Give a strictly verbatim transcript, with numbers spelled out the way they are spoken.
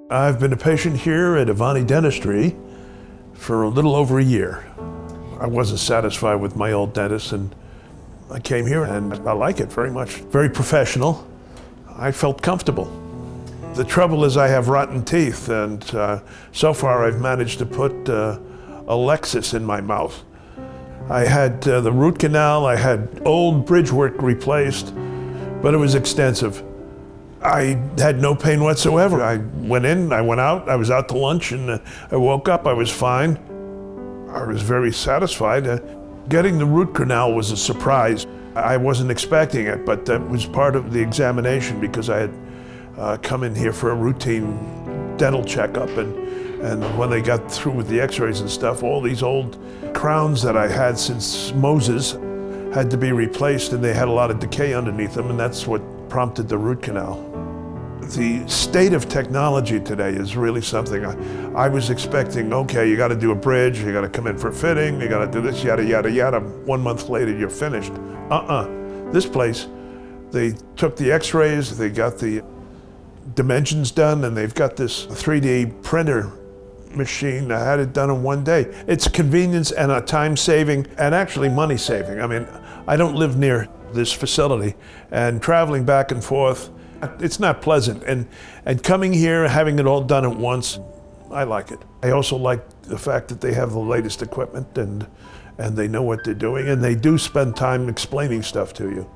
I've been a patient here at Avani Dentistry for a little over a year. I wasn't satisfied with my old dentist, and I came here and I like it very much. Very professional. I felt comfortable. The trouble is I have rotten teeth, and uh, so far I've managed to put uh, a Lexus in my mouth. I had uh, the root canal, I had old bridge work replaced, but it was extensive. I had no pain whatsoever. I went in, I went out, I was out to lunch, and uh, I woke up, I was fine. I was very satisfied. Uh, getting the root canal was a surprise. I wasn't expecting it, but that was part of the examination because I had uh, come in here for a routine dental checkup, and, and when they got through with the x-rays and stuff, all these old crowns that I had since Moses had to be replaced, and they had a lot of decay underneath them, and that's what prompted the root canal. The state of technology today is really something. I, I was expecting, okay, you got to do a bridge, you got to come in for fitting, you got to do this, yada, yada, yada. One month later, you're finished. Uh-uh. This place, they took the x-rays, they got the dimensions done, and they've got this three D printer machine that had it done in one day. It's convenience and a time saving, and actually money saving. I mean, I don't live near this facility, and traveling back and forth, it's not pleasant. And, and coming here, having it all done at once, I like it. I also like the fact that they have the latest equipment, and, and they know what they're doing, and they do spend time explaining stuff to you.